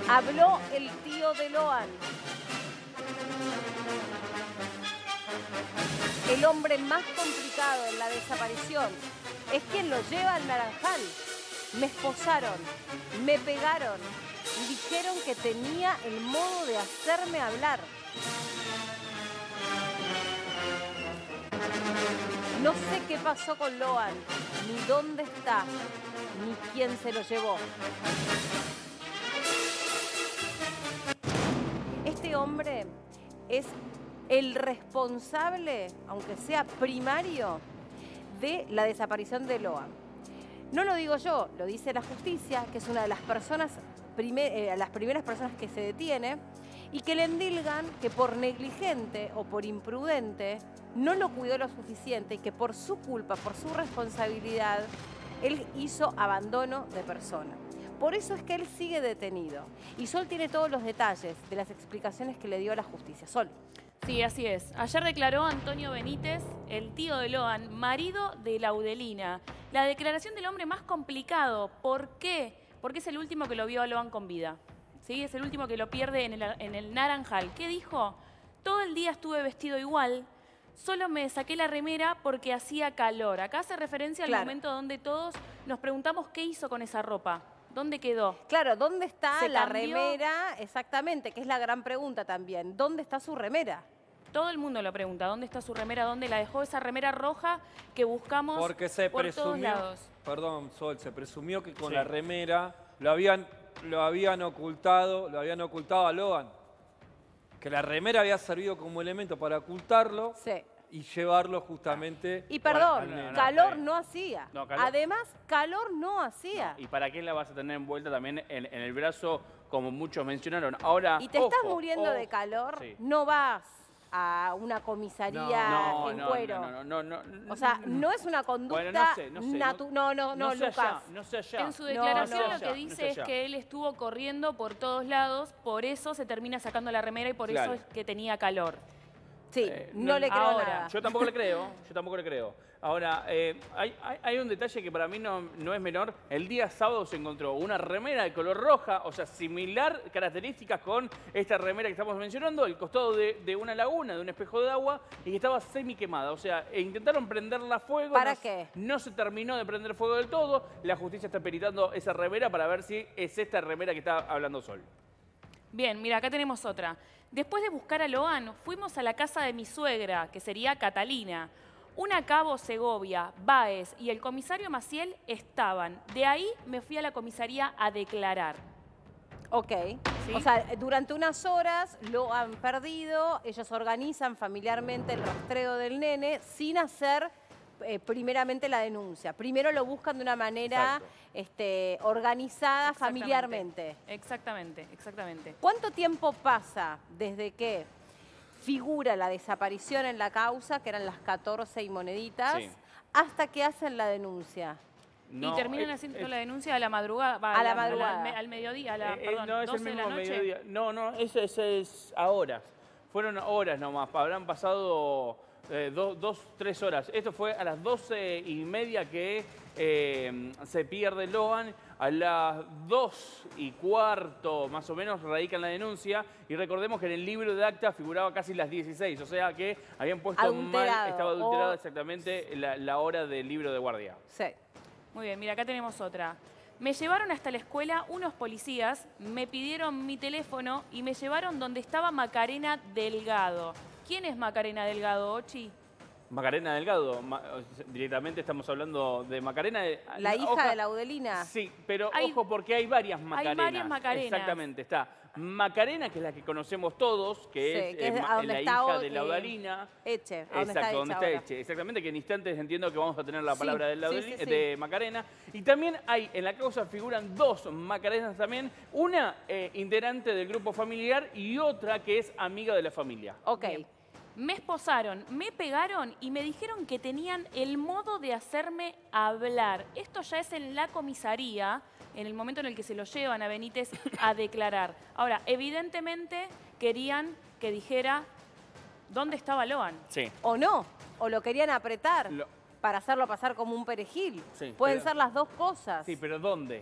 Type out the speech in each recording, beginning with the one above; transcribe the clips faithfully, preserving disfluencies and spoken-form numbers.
Habló el tío de Loan. El hombre más complicado en la desaparición es quien lo lleva al Naranjal. Me esposaron, me pegaron y dijeron que tenía el modo de hacerme hablar. No sé qué pasó con Loan, ni dónde está, ni quién se lo llevó. Este hombre es el responsable, aunque sea primario, de la desaparición de Loan. No lo digo yo, lo dice la justicia, que es una de las personas, primer, eh, las primeras personas que se detiene, y que le endilgan que por negligente o por imprudente no lo cuidó lo suficiente y que por su culpa, por su responsabilidad, él hizo abandono de persona. Por eso es que él sigue detenido. Y Sol tiene todos los detalles de las explicaciones que le dio la justicia. Sol. Sí, así es. Ayer declaró Antonio Benítez, el tío de Loan, marido de Laudelina. La declaración del hombre más complicado. ¿Por qué? Porque es el último que lo vio a Loan con vida. ¿Sí? Es el último que lo pierde en el, en el Naranjal. ¿Qué dijo? Todo el día estuve vestido igual. Solo me saqué la remera porque hacía calor. Acá hace referencia al Claro. momento donde todos nos preguntamos qué hizo con esa ropa. ¿Dónde quedó? Claro, ¿dónde está ¿Se la cambió? remera? Exactamente, que es la gran pregunta también. ¿Dónde está su remera? Todo el mundo lo pregunta. ¿Dónde está su remera? ¿Dónde la dejó esa remera roja que buscamos Porque se por todos presumió, lados? perdón, Sol, se presumió que con Sí. la remera lo habían, lo habían ocultado, lo habían ocultado a Loan. Que la remera había servido como elemento para ocultarlo Sí. y llevarlo justamente Y perdón, Bueno, no, no, calor está bien. no hacía. No, calor- Además, calor no hacía. ¿Y para qué la vas a tener envuelta también en, en el brazo, como muchos mencionaron? Ahora, Y te estás ojo, muriendo de ojo. calor, Sí. no vas a una comisaría No, en no, cuero. no, no, no, no, O sea, no es una conducta Bueno, no sé, no sé, natu- no, no, no, no sé Lucas. allá, no sé allá. En su No, declaración no. lo que dice es allá. que él estuvo corriendo por todos lados, por eso se termina sacando la remera y por Claro. eso es que tenía calor. Sí, Eh, no, no- le creo ahora, nada. Yo tampoco le creo, yo tampoco le creo. Ahora, eh, hay, hay- hay un detalle que para mí no, no es menor. El día sábado se encontró una remera de color roja, o sea, similar características con esta remera que estamos mencionando, al costado de, de una laguna, de un espejo de agua, y que estaba semi quemada. O sea, e intentaron prenderla a fuego. ¿Para no, qué? No se terminó de prender fuego del todo. La justicia está peritando esa remera para ver si es esta remera que está hablando Sol. Bien, mira, acá tenemos otra. Después de buscar a Loan, fuimos a la casa de mi suegra, que sería Catalina. Una Cabo Segovia, Báez y el comisario Maciel estaban. De ahí me fui a la comisaría a declarar. Ok. ¿Sí? O sea, durante unas horas lo han perdido, ellos organizan familiarmente el rastreo del nene sin hacer eh, primeramente la denuncia. Primero lo buscan de una manera Exacto. este, organizada Exactamente. familiarmente. Exactamente, exactamente. ¿Cuánto tiempo pasa desde que figura la desaparición en la causa, que eran las catorce y moneditas, Sí. hasta que hacen la denuncia? No, y terminan eh, haciendo eh, la denuncia a la madrugada. va, A la madrugada. al, al mediodía, a la, Eh, eh, perdón, no, es el doce de la mismo noche. mediodía. No, no, eso, eso es a horas. Fueron horas nomás, habrán pasado eh, do- dos, tres horas. Esto fue a las doce y media que eh, se pierde Loan. A las dos y cuarto, más o menos, radican la denuncia. Y recordemos que en el libro de acta figuraba casi las dieciséis. O sea que habían puesto Adulterado, mal, estaba adulterada o- exactamente la, la hora del libro de guardia. Sí. Muy bien, mira, acá tenemos otra. Me llevaron hasta la escuela unos policías, me pidieron mi teléfono y me llevaron donde estaba Macarena Delgado. ¿Quién es Macarena Delgado, Ochi? Macarena Delgado, ma- directamente estamos hablando de Macarena. de- La hija Oja- de Laudelina. Sí, pero Hay- ojo porque hay varias Macarenas. varias Macarenas. Exactamente, está Macarena, que es la que conocemos todos, que Sí, es, que es eh, a ma- donde la está hija hoy, de eh, Laudalina. Eche, a donde Exacto, está donde hecha está ahora. Eche. Exactamente, que en instantes entiendo que vamos a tener la Sí, palabra de, sí, Laudeli- sí, sí. de Macarena. Y también hay, en la causa figuran dos Macarenas también, una eh, integrante del grupo familiar y otra que es amiga de la familia. Ok. Bien. Me esposaron, me pegaron y me dijeron que tenían el modo de hacerme hablar. Esto ya es en la comisaría, en el momento en el que se lo llevan a Benítez a declarar. Ahora, evidentemente querían que dijera dónde estaba Loan. Sí. O no, o lo querían apretar Lo- para hacerlo pasar como un perejil. Sí, Pueden pero- ser las dos cosas. Sí, pero ¿dónde?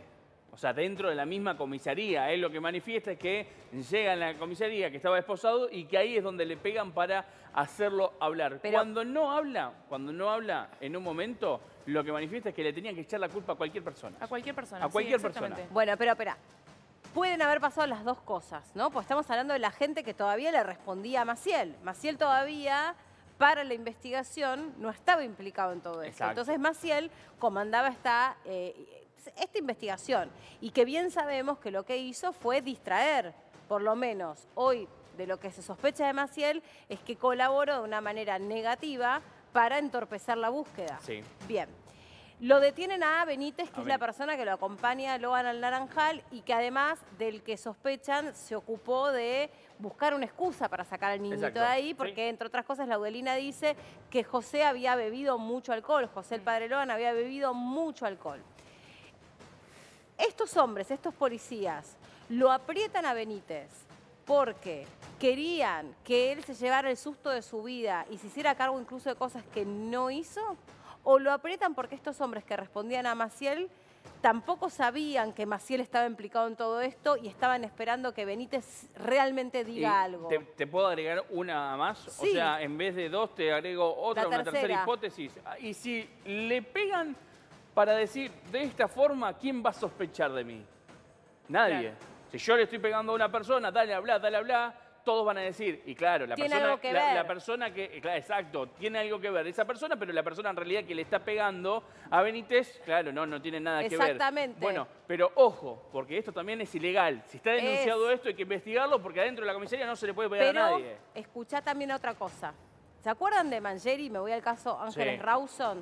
O sea, dentro de la misma comisaría. Él lo que manifiesta es que llega a la comisaría, que estaba esposado, y que ahí es donde le pegan para hacerlo hablar. Pero- cuando no habla, cuando no habla en un momento, lo que manifiesta es que le tenían que echar la culpa a cualquier persona. A cualquier persona. A cualquier sí, exactamente. persona. Bueno, pero espera. Pueden haber pasado las dos cosas, ¿no? Pues estamos hablando de la gente que todavía le respondía a Maciel. Maciel todavía, para la investigación, no estaba implicado en todo esto. Exacto. Entonces Maciel comandaba esta, eh, esta investigación. Y que bien sabemos que lo que hizo fue distraer, por lo menos hoy, de lo que se sospecha de Maciel, es que colaboró de una manera negativa para entorpecer la búsqueda. Sí. Bien. Lo detienen a Benítez, que A es la Benítez. persona que lo acompaña a Logan al Naranjal y que además del que sospechan se ocupó de buscar una excusa para sacar al niñito Exacto. de ahí, porque Sí. entre otras cosas Laudelina dice que José había bebido mucho alcohol, José el padre Logan había bebido mucho alcohol. Estos hombres, estos policías, lo aprietan a Benítez porque querían que él se llevara el susto de su vida y se hiciera cargo incluso de cosas que no hizo, o lo aprietan porque estos hombres que respondían a Maciel tampoco sabían que Maciel estaba implicado en todo esto y estaban esperando que Benítez realmente diga Y algo. Te, te puedo agregar una más? Sí. O sea, en vez de dos, te agrego otra, La una tercera tercera. hipótesis. Y si le pegan para decir, de esta forma, ¿quién va a sospechar de mí? Nadie. Claro. Si yo le estoy pegando a una persona, dale, habla, dale, habla, todos van a decir, y claro, la Tiene persona, algo que la, ver. la persona que, eh, claro, exacto, tiene algo que ver esa persona, pero la persona en realidad que le está pegando a Benítez, claro, no, no tiene nada que ver. Exactamente. Bueno, pero ojo, porque esto también es ilegal. Si está denunciado Es. esto, hay que investigarlo, porque adentro de la comisaría no se le puede pegar Pero a nadie. escuchá también otra cosa. ¿Se acuerdan de Mangieri? Me voy al caso Ángeles Sí. Rawson.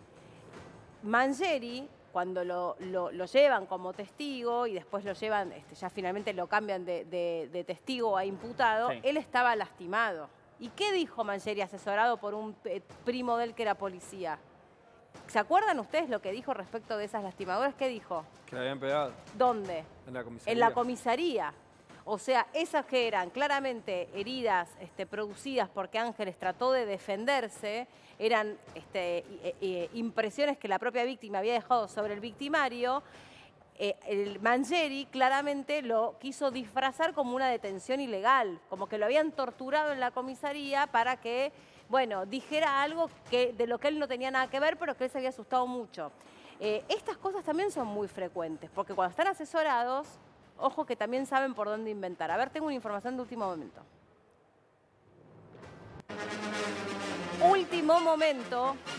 Mangieri, cuando lo, lo- lo llevan como testigo y después lo llevan, este, ya finalmente lo cambian de, de- de testigo a imputado, Sí. él estaba lastimado. ¿Y qué dijo Mangieri asesorado por un eh, primo de él que era policía? ¿Se acuerdan ustedes lo que dijo respecto de esas lastimaduras? ¿Qué dijo? Que le habían pegado ¿Dónde? en la comisaría. En la comisaría. O sea, esas que eran claramente heridas este, producidas porque Ángeles trató de defenderse, eran este, i- i- impresiones que la propia víctima había dejado sobre el victimario. Eh, el Mangieri claramente lo quiso disfrazar como una detención ilegal, como que lo habían torturado en la comisaría para que, bueno, dijera algo que, de lo que él no tenía nada que ver, pero que él se había asustado mucho. Eh, estas cosas también son muy frecuentes, porque cuando están asesorados, ojo que también saben por dónde inventar. A ver, tengo una información de último momento. Último momento.